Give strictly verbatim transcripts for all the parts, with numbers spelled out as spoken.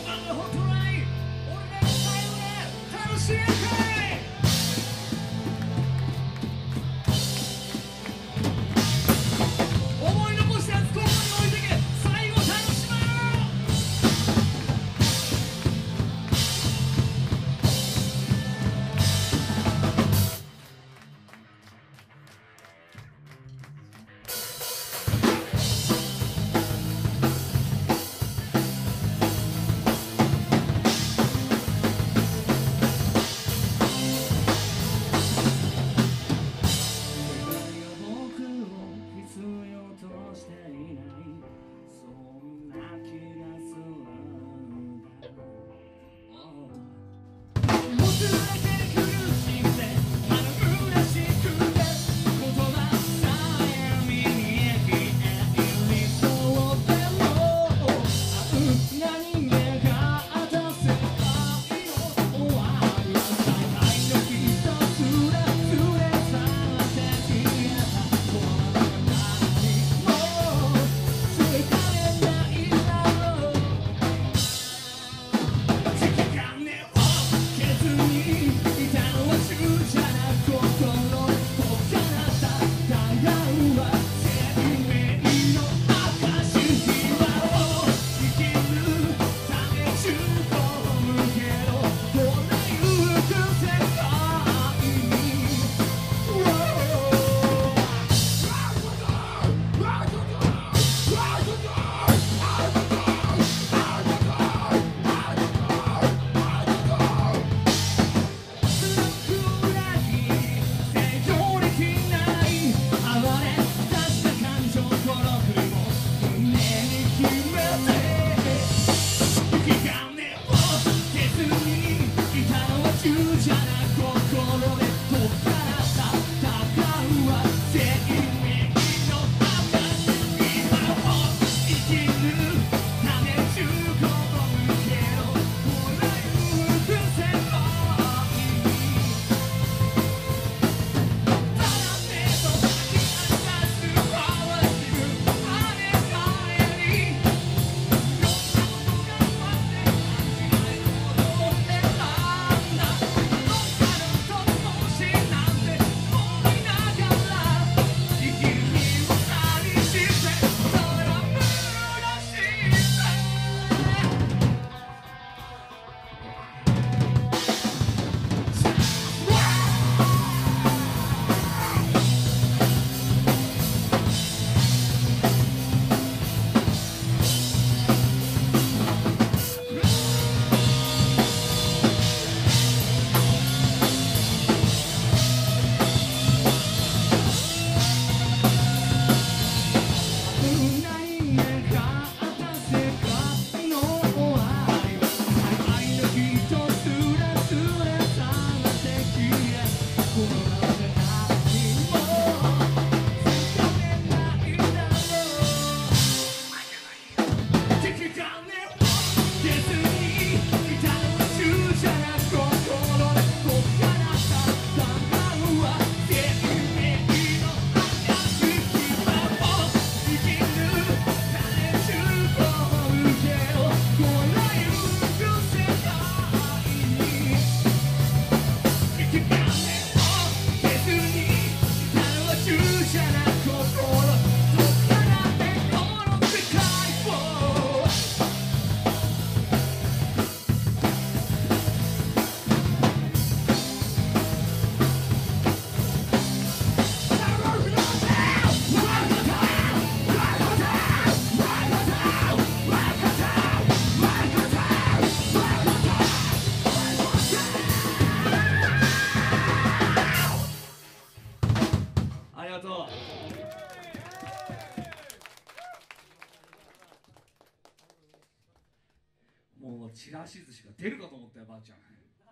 ちらし寿司が出るかと思ったよ、ばあちゃん。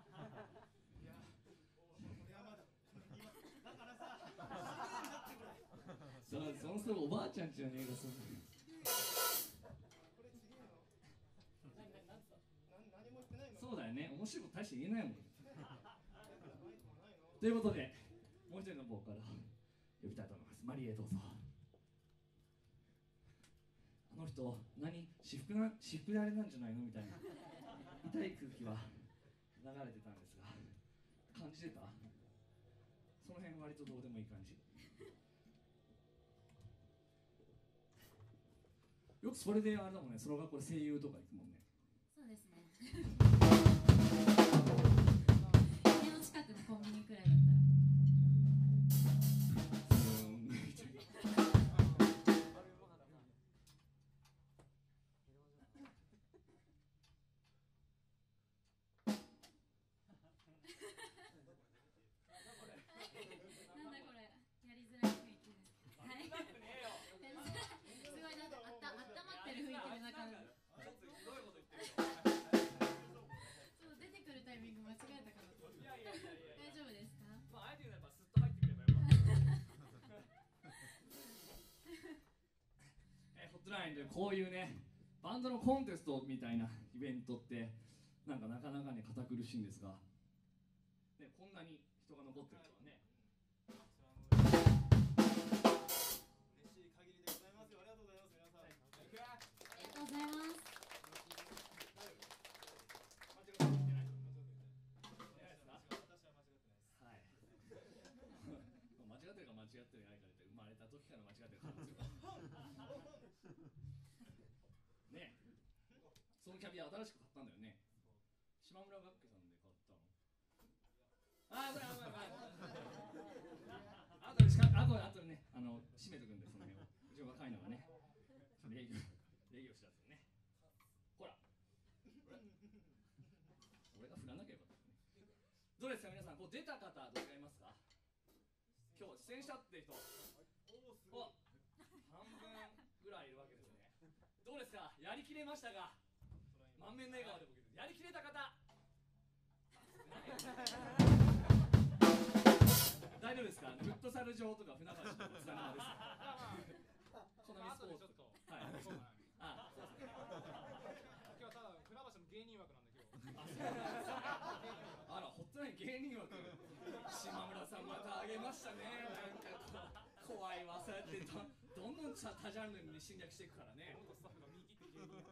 そのその人おばあちゃんちのねえかそそうだよね、面白いこと大して言えないもん。ということで、もう一人のボーカルを呼びたいと思います。マリエどうぞ。あの人、何私服な、私服であれなんじゃないのみたいな。 痛い空気は流れてたんですが、感じてた？その辺割とどうでもいい感じ。よくそれであれだもんね、その学校で声優とか行くもんね。 そうですね。家の近くのコンビニくらいだったら。うんみたいな。なんだこれ、やりづらい雰囲気です。はい。すごいなんかあった、温まってる雰囲気の中。そう出てくるタイミング間違えたかなと思って。大丈夫ですか？ まああえて言うならばスッと入ってくればよかった。えホットラインでこういうねバンドのコンテストみたいなイベントってなんかなかなかね堅苦しいんですが、ねこんなに人が残ってるとはね。 嬉しい限りでございますよ。ありがとうございます皆さん。 ありがとうございます。 間違ってるか間違ってるないかで生まれた時から間違ってる可能性がねえ、そのキャビア新しく買ったんだよね。島村楽器さんで買ったの。ああ、これあごめんごめん。あとでしかあとあとねあの閉めとくんでその辺を。うち若いのがね礼儀礼儀を知らずにね。ほら。俺が振らなければね。どうですか皆さん、こう出た方どれかいますか？今日出演したって人、お半分ぐらいいるわけですね。どうですか、やりきれましたが、満面の笑顔で僕やりきれた方大丈夫ですか？フットサル場とか船橋のつながですこのミスポーツとはい、あ、そうですね。 今日はただ船橋の芸人枠なんで今日。 あら、ホットライン芸人枠島村さんまたあげましたね。なんか怖いわ、そうやってどどんどん多ジャンルに侵略していくからね。 スタッフが見切って芸人。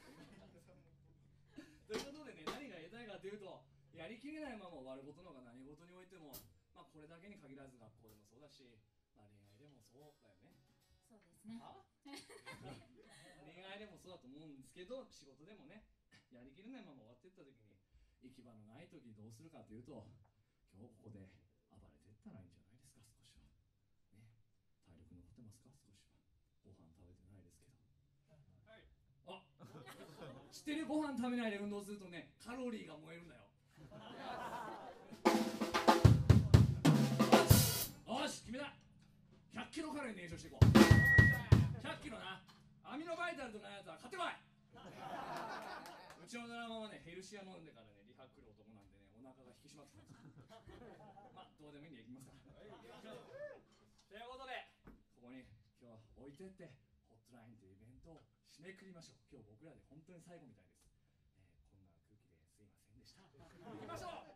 ということでね、何が言いたいかというと、やりきれないまま終わることの方が何事においても、まあこれだけに限らず学校でもそうだし、まあ、恋愛でもそうだよね。 そうですね。 恋愛でもそうだと思うんですけど、仕事でもね、やりきれないまま終わっていった時に行き場のない時どうするかというと、今日ここで暴れていったらいいんじゃないですか。少しはね、体力残ってますか？少しは。ご飯食べてないですけど。はい。あ、知ってる？ご飯食べないで運動するとね、カロリーが燃えるんだよ。よし、決めた。ひゃっキロカロリー燃焼していこう。ひゃっキロな。アミノバイタルとかのやつは買ってこい。うちのドラマはね、ヘルシア飲んでからね、リハ来る男なんでね、お腹が引き締まってたんですよ。まあ、どうでもいいんで行きますか。ということで、ここに今日は置いてって、ホットラインというイベントを締めくくりましょう。今日僕らで本当に最後みたいです。えー、こんな空気ですいませんでした。行きましょう。